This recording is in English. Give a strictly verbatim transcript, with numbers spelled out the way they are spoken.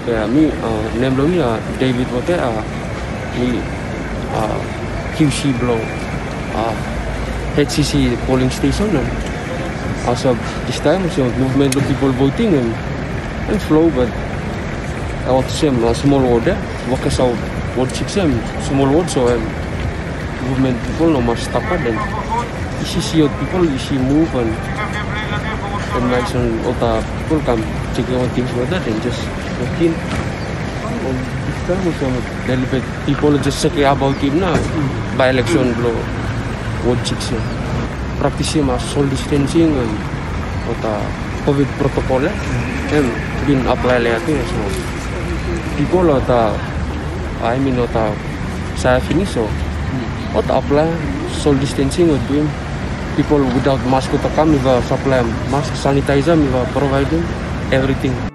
Yeah, me, uh, name lo mi, uh, David Wote, uh, me, uh, Q C blow, uh, H C C polling station, and also this time, so movement of people voting and, and flow, but I want to say, uh, small word, eh, work as out, word six, um, small word, so, um, movement people no must stop it, and you see, see people, you see move, and, and nice, and all the people come checking on things like that, and just walking. And this time also, a little bit, people just checking about it now, by election blow, word six, practicing social distancing, and all the COVID protocol, and been apply like that, so people are the, I mean, not the, saya finish, so, what apply social distancing or doing people without mask to come, we supply mask, sanitizer, we provide them everything.